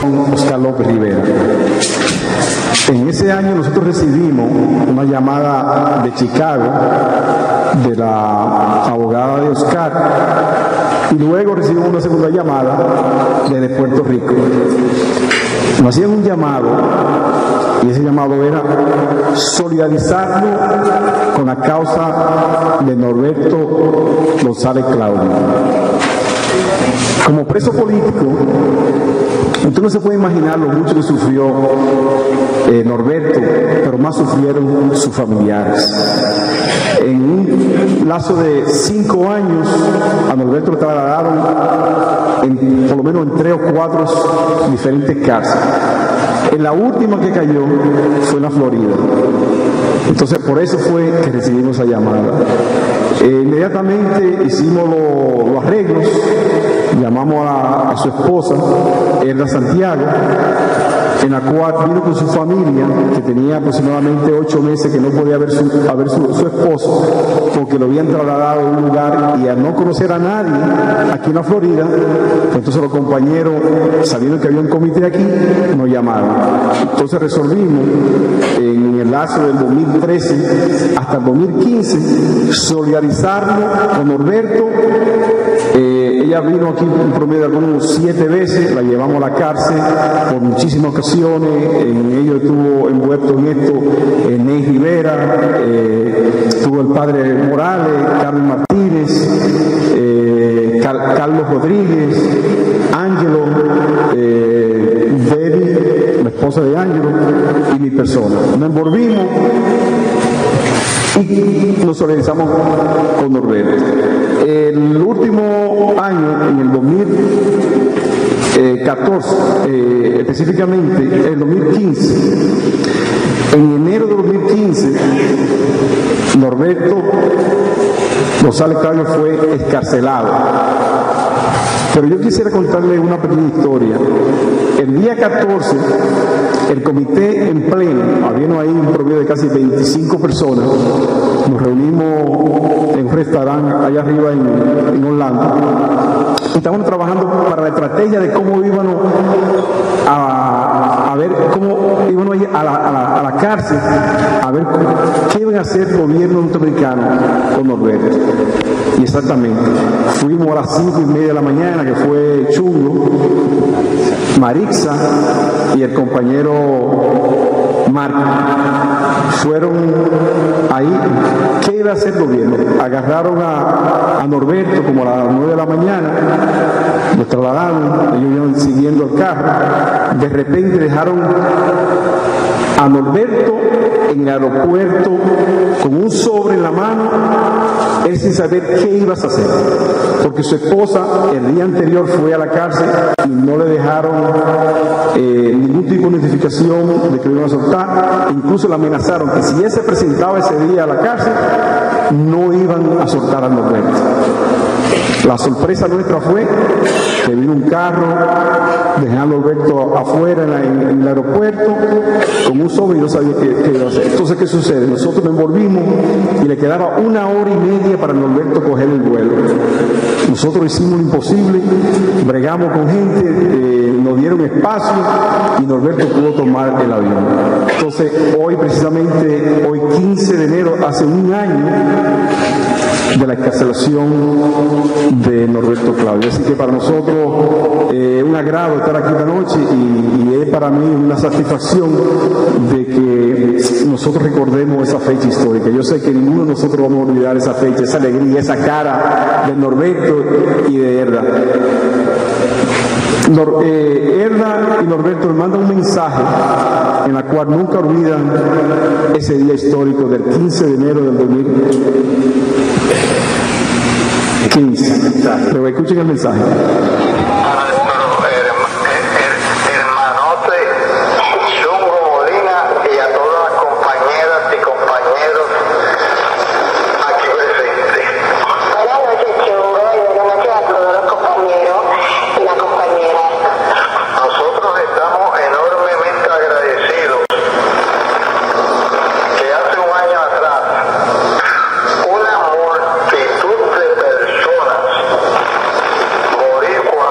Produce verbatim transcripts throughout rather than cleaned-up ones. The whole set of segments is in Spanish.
Oscar López Rivera. En ese año nosotros recibimos una llamada de Chicago de la abogada de Oscar y luego recibimos una segunda llamada desde Puerto Rico. Nos hacían un llamado y ese llamado era solidarizarlo con la causa de Norberto González Claudio. Como preso político, usted no se puede imaginar lo mucho que sufrió eh, Norberto, pero más sufrieron sus familiares. En un lazo de cinco años, a Norberto lo trasladaron en, por lo menos en tres o cuatro diferentes cárceles. En la última que cayó fue en la Florida. Entonces, por eso fue que recibimos esa llamada. Eh, inmediatamente hicimos lo, los arreglos, llamamos a, a su esposa, Erda Santiago, en la cual vino con su familia, que tenía aproximadamente ocho meses que no podía ver su, a ver su, su esposo, porque lo habían trasladado a un lugar y al no conocer a nadie aquí en la Florida, pues entonces los compañeros, sabiendo que había un comité aquí, nos llamaron. Entonces resolvimos, en el lazo del dos mil trece hasta el dos mil quince, solidarizarlo con Norberto. Eh, ella vino aquí en promedio algunos siete veces, la llevamos a la cárcel por muchísimas ocasiones. En ello estuvo envuelto en esto eh, Ney Rivera, eh, estuvo el padre Morales, Carmen Martínez, eh, Car Carlos Rodríguez, Ángelo, eh, Debbie, la esposa de Ángelo, y mi persona. Nos envolvimos y nos solidarizamos con Norberto. El último año, en el dos mil catorce, eh, específicamente en el dos mil quince, en enero de dos mil quince, Norberto González Claudio fue excarcelado. Pero yo quisiera contarle una pequeña historia. El día catorce, el comité en pleno, habiendo ahí un promedio de casi veinticinco personas, nos reunimos en un restaurante allá arriba en, en Orlando. Y estábamos trabajando para la estrategia de cómo íbamos a, a ver cómo íbamos a ir a la, a, la, a la cárcel, a ver cómo, qué iban a hacer el gobierno norteamericano con Norberto. Y exactamente, fuimos a las cinco y media de la mañana, que fue Chungo, Marixa y el compañero Marco. Fueron ahí. ¿Qué iba a hacer el gobierno? Agarraron a, a Norberto como a las nueve de la mañana, lo trasladaron, ellos iban siguiendo el carro. De repente dejaron a Norberto en el aeropuerto con un sobre en la mano, él sin saber qué ibas a hacer, porque su esposa el día anterior fue a la cárcel y no le dejaron eh, ningún tipo de notificación de que lo iban a soltar. Incluso le amenazaron que si él se presentaba ese día a la cárcel, no iban a soltar a Norberto. La sorpresa nuestra fue que vino un carro dejando a Norberto afuera en, la, en, en el aeropuerto con un sobre y no sabía qué, qué iba a hacer. Entonces, ¿qué sucede? Nosotros nos envolvimos y le quedaba una hora y media para Norberto coger el vuelo. Nosotros hicimos lo imposible, bregamos con gente, eh, nos dieron espacio y Norberto pudo tomar el avión. Entonces, hoy precisamente, hoy quince de enero, hace un año de la excarcelación de Norberto Claudio. Así que para nosotros es eh, un agrado estar aquí esta noche y, y es para mí una satisfacción de que nosotros recordemos esa fecha histórica. Yo sé que ninguno de nosotros vamos a olvidar esa fecha, esa alegría, esa cara de Norberto y de Erda. Nor, eh, Erda y Norberto me mandan un mensaje en la cual nunca olvidan ese día histórico del quince de enero del dos mil quince. Pero escuchen el mensaje. Una multitud de personas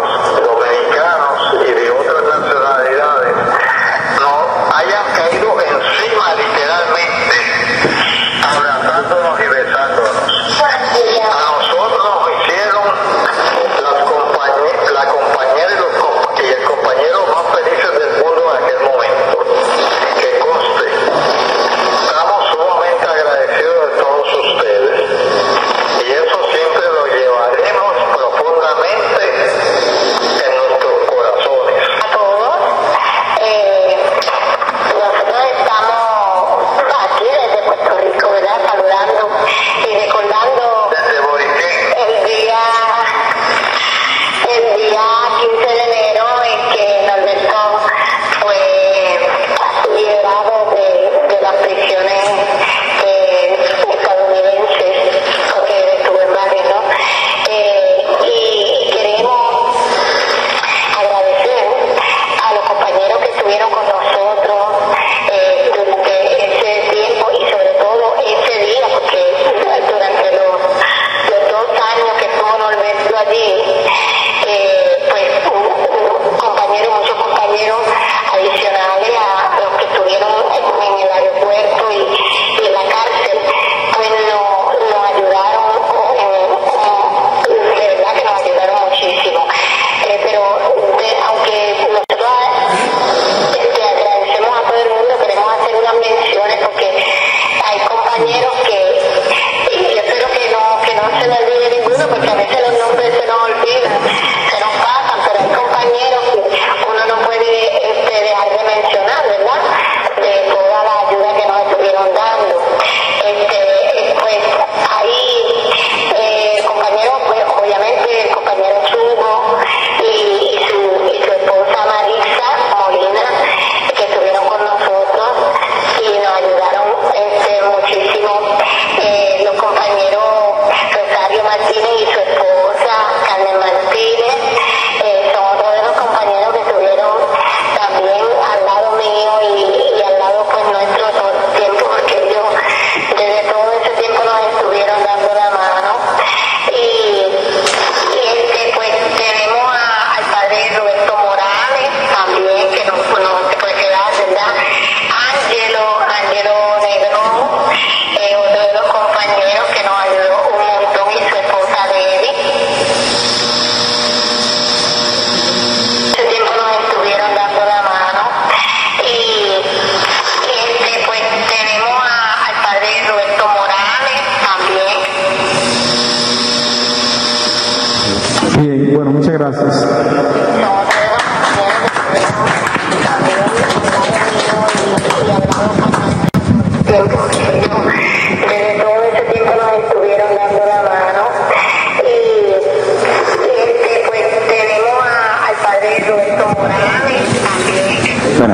Francis. Bueno,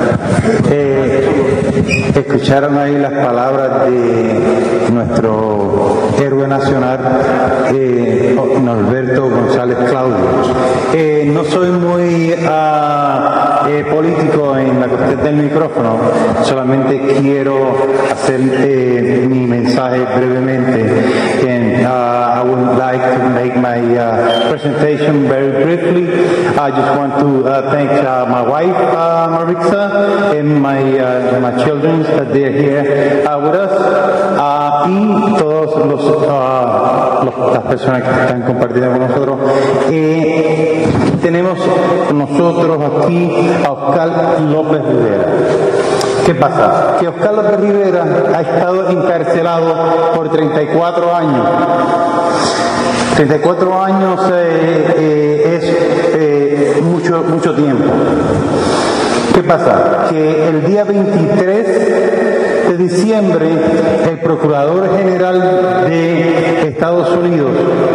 eh, escucharon ahí las palabras de nuestro héroe nacional, eh, Norberto González Claudio. Eh, no soy muy uh, eh, político en la cuestión del micrófono, solamente quiero hacer eh, mi mensaje brevemente. And, uh, I would like to make my uh, presentation very briefly. I just want to uh, thank uh, my wife, uh, Maritza, and my, uh, my children that they're here uh, with us, uh, y todos los, uh, los, las personas que están compartiendo con nosotros. Eh, tenemos con nosotros aquí a Oscar López Rivera. ¿Qué pasa? Que Oscar López Rivera ha estado encarcelado por treinta y cuatro años. treinta y cuatro años eh, eh, es eh, mucho, mucho tiempo. ¿Qué pasa? Que el día veintitrés de diciembre el Procurador General de Estados Unidos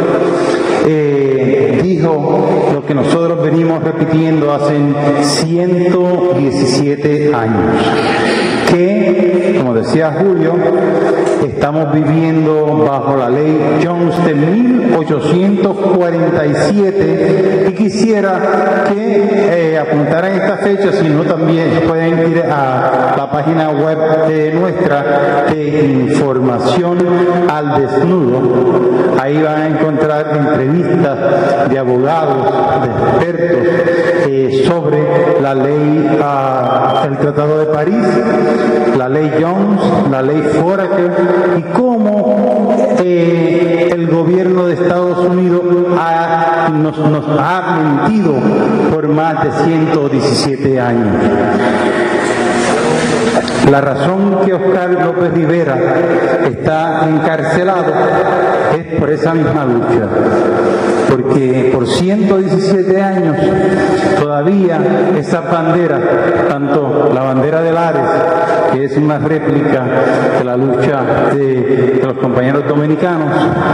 eh, dijo lo que nosotros venimos repitiendo hace ciento diecisiete años, que, como decía Julio, estamos viviendo bajo la ley Jones de mil ochocientos cuarenta y siete, y quisiera que eh, apuntaran esta fecha, si no también pueden ir a la página web de nuestra de Información al Desnudo. Ahí van a encontrar entrevistas de abogados, de expertos eh, sobre la ley, uh, el Tratado de París, la ley Jones, la ley Foraker, y cómo eh, el gobierno de Estados Unidos ha, nos, nos ha mentido por más de ciento diecisiete años. La razón que Oscar López Rivera está encarcelado es por esa misma lucha, porque por ciento diecisiete años todavía esas banderas, tanto la bandera de Lares, que es una réplica de la lucha de, de los compañeros dominicanos,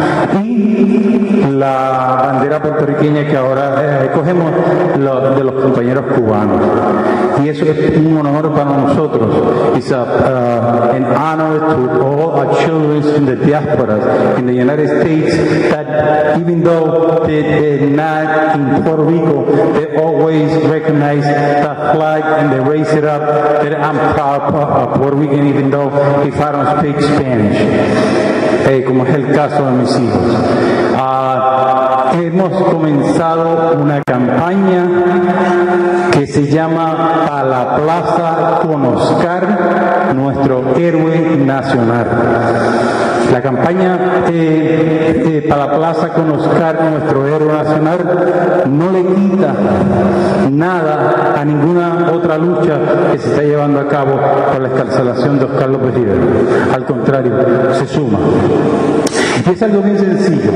y la bandera puertorriqueña que ahora eh, cogemos lo, de los compañeros cubanos. Y eso es un honor para nosotros. It's a, uh, an honor to all our children in the diaspora in the United States that even though they, they're not in Puerto Rico, they always recognize that flag and they raise it up. That I'm proud of Puerto Rican even though if I don't speak Spanish, eh, como es el caso de mis hijos. Uh, hemos comenzado una campaña que se llama Pa la Plaza con Oscar, nuestro héroe nacional. La campaña eh, eh, para la Plaza con Oscar, nuestro héroe nacional, no le quita nada a ninguna otra lucha que se está llevando a cabo por la excarcelación de Oscar López Rivera. Al contrario, se suma. Y es algo bien sencillo.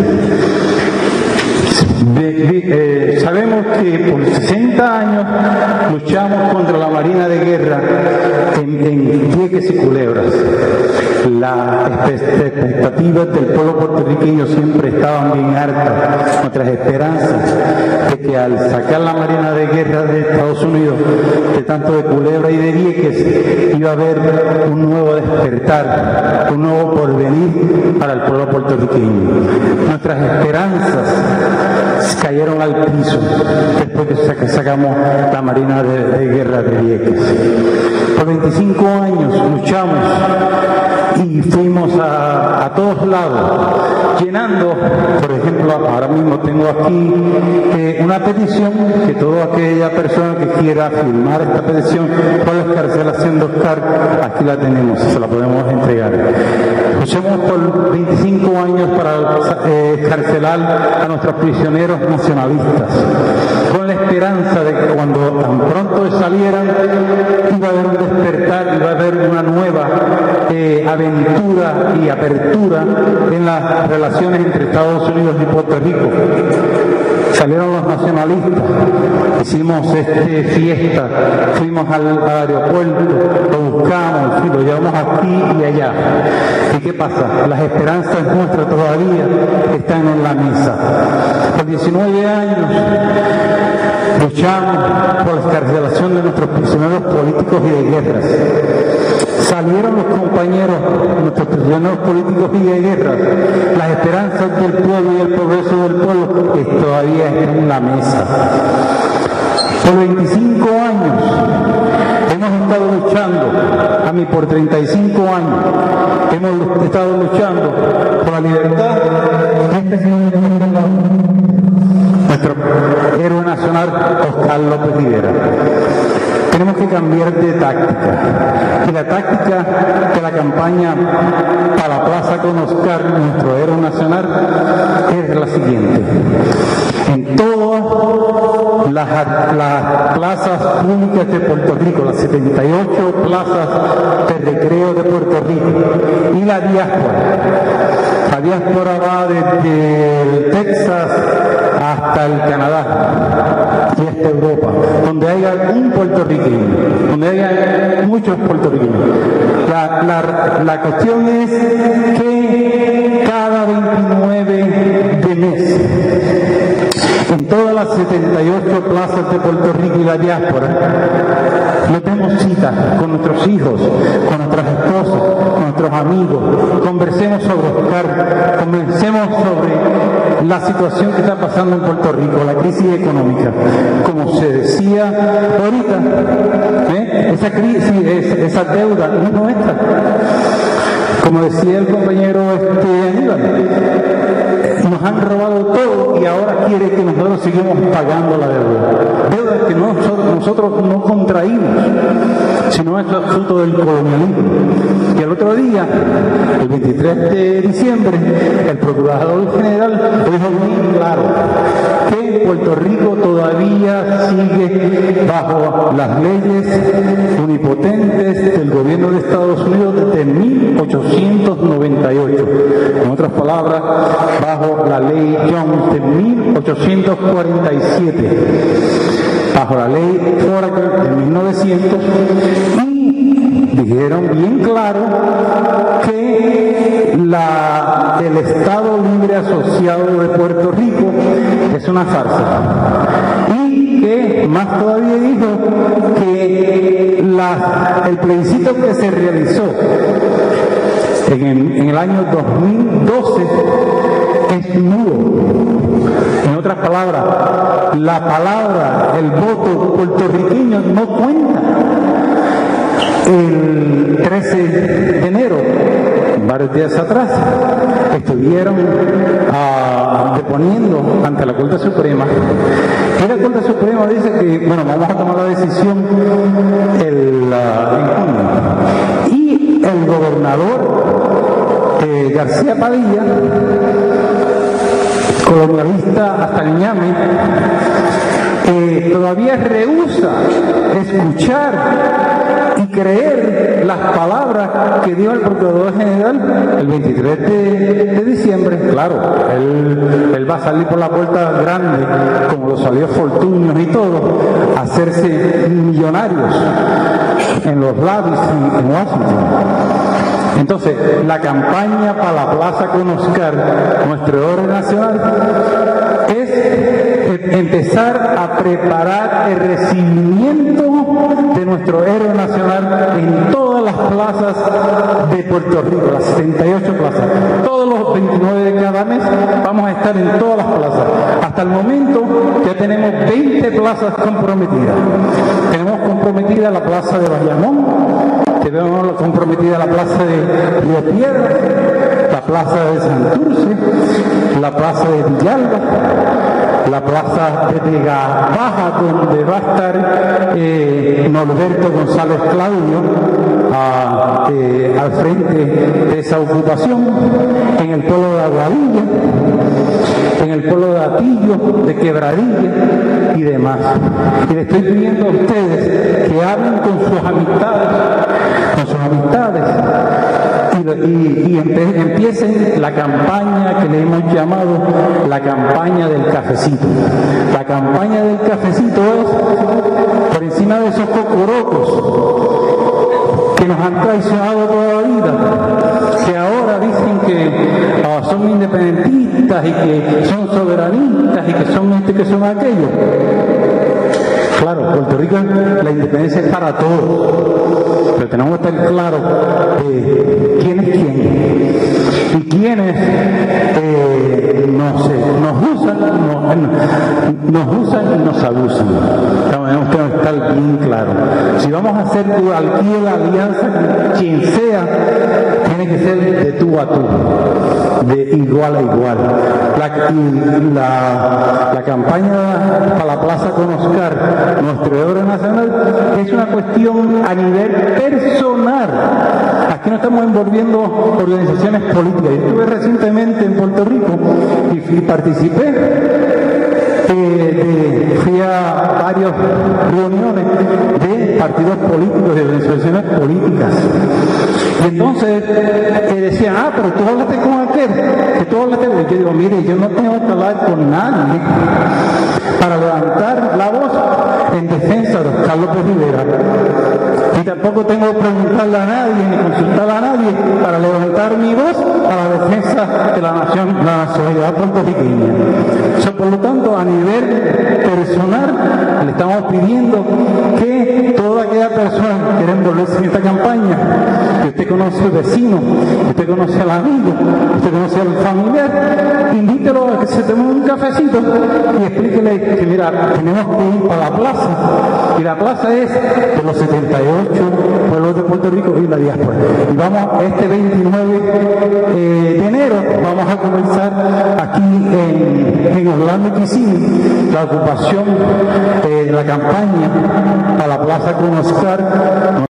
De, de, eh, sabemos que por sesenta años luchamos contra la Marina de Guerra en, en Vieques y Culebras. Las expectativas del pueblo puertorriqueño siempre estaban bien altas, nuestras esperanzas de que al sacar la Marina de Guerra de Estados Unidos, de tanto de Culebra y de Vieques, iba a haber un nuevo despertar, un nuevo porvenir para el pueblo puertorriqueño. Nuestras esperanzas cayeron al piso después de que sacamos la Marina de, de Guerra de Vieques. Por veinticinco años luchamos y fuimos a, a todos lados, llenando, por ejemplo, ahora mismo tengo aquí eh, una petición que toda aquella persona que quiera firmar esta petición por la excarcelación de Oscar, aquí la tenemos, se la podemos entregar. Luchamos por veinticinco años para eh, excarcelar a nuestros prisioneros nacionalistas, con la esperanza de que cuando tan pronto salieran iba a haber un despertar, iba a haber una nueva eh, aventura y apertura en las relaciones entre Estados Unidos y Puerto Rico. salieron los nacionalistas, hicimos este, fiesta, fuimos al, al aeropuerto, lo buscamos, y lo llevamos aquí y allá. ¿Y qué pasa? Las esperanzas nuestras todavía están en la mesa. Por diecinueve años luchamos por la excarcelación de nuestros prisioneros políticos y de guerras. Salieron los compañeros, nuestros prisioneros políticos y de guerra. Las esperanzas del pueblo y el progreso del pueblo que todavía están en la mesa. Por veinticinco años hemos estado luchando, a mí por treinta y cinco años hemos estado luchando por la libertad de este señor, nuestro héroe nacional Óscar López Rivera. Tenemos que cambiar de táctica. Y la táctica de la campaña para la Plaza con Óscar, nuestro héroe nacional, es la siguiente. En todas las, las plazas públicas de Puerto Rico, las setenta y ocho plazas de recreo de Puerto Rico y la diáspora. La diáspora va desde Texas hasta el Canadá y hasta Europa, donde haya un puertorriqueño, donde haya muchos puertorriqueños. La, la, la cuestión es que cada veintinueve de mes, en todas las setenta y ocho plazas de Puerto Rico y la diáspora, nos demos cita con nuestros hijos, con nuestras esposas, con nuestros amigos, conversemos sobre Óscar, conversemos sobre la situación que está pasando en Puerto Rico, la crisis económica. Como se decía ahorita, ¿eh? esa crisis, esa, esa deuda no es nuestra. Como decía el compañero este Aníbal, nos han robado todo y ahora quiere que nosotros sigamos pagando la deuda. Deuda que no, nosotros, nosotros no contraímos, sino es fruto del colonialismo. Y el otro día, el veintitrés de diciembre, el Procurador General dijo muy claro que Puerto Rico todavía sigue bajo las leyes unipotentes del gobierno de Estados Unidos desde mil ochocientos noventa y ocho. En otras palabras, bajo la ley Jones de mil ochocientos cuarenta y siete, bajo la ley Foraker de mil novecientos, y dijeron bien claro que la, el Estado Libre Asociado de Puerto Rico es una farsa. Y que más todavía dijo que la, el plebiscito que se realizó en el, en el año dos mil doce es nulo. En otras palabras, la palabra, el voto puertorriqueño no cuenta. El trece de enero, varios días atrás, estuvieron uh, deponiendo ante la Corte Suprema, y la Corte Suprema dice que, bueno, vamos a tomar la decisión el, uh, en junio. Y el gobernador eh, García Padilla, colonialista hasta el ñame, eh, todavía rehúsa escuchar y creer las palabras que dio el Procurador General el veintitrés de diciembre. Claro, él, él va a salir por la puerta grande, como lo salió Fortuño y todo, a hacerse millonarios en los lobbies en, en Washington. Entonces, la campaña para la Plaza con Óscar, nuestro héroe nacional, es empezar a preparar el recibimiento de nuestro héroe nacional en todas las plazas de Puerto Rico, las setenta y ocho plazas. Todos los veintinueve de cada mes vamos a estar en todas las plazas. Hasta el momento ya tenemos veinte plazas comprometidas. Tenemos comprometida la plaza de Bayamón, tenemos comprometida la plaza de Río Piedras, la plaza de Santurce, la plaza de Villalba, la plaza de Vega Baja, donde va a estar eh, Norberto González Claudio a, eh, al frente de esa ocupación, en el pueblo de Aguadilla, en el pueblo de Atillo, de Quebradilla y demás. Y le estoy pidiendo a ustedes que hablen con sus amistades, con sus amistades, y, y, y empe, empiecen la campaña que le hemos llamado la campaña del cafecito. La campaña del cafecito es por encima de esos cocorocos que nos han traicionado toda la vida, que ahora dicen que oh, son independentistas y que son soberanistas y que son este, que son aquello. Claro, Puerto Rico, la independencia es para todos, pero tenemos que estar claros de quién es quién y quiénes eh, no sé, nos usan, no, nos usan y nos abusan. Tenemos que estar bien claros. Si vamos a hacer cualquier alianza, quien sea, tiene que ser de tú a tú, de igual a igual. La, y la, la campaña para la Plaza con Oscar, nuestro héroe nacional, es una cuestión a nivel personal. Aquí no estamos envolviendo organizaciones políticas. Yo estuve recientemente en Puerto Rico y, y participé. Eh, de, fui a varias reuniones de partidos políticos, de organizaciones políticas. Y entonces eh, decían, ah, pero tú hablaste con aquel, que tú hablaste con... Y yo digo, mire, yo no tengo que hablar con nadie para levantar la voz en defensa de Carlos P. Rivera. Y tampoco tengo que preguntarle a nadie, ni consultar a nadie para levantar mi voz para la defensa de la nación, la nacionalidad puertorriqueña. O sea, por lo tanto, a nivel personal, le estamos pidiendo que toda aquella persona que quiera envolverse en esta campaña, que usted conoce al vecino, que usted conoce al amigo, que usted conoce al familiar, invítelo a que se tome un cafecito y explíquele que, mira, tenemos que ir para la plaza, y la plaza es de los setenta y ocho pueblos de Puerto Rico y la diáspora. Y vamos, este veintinueve eh, de enero, vamos a comenzar aquí en, en Orlando y Kissimmee la ocupación de eh, la campaña a la Plaza con Oscar.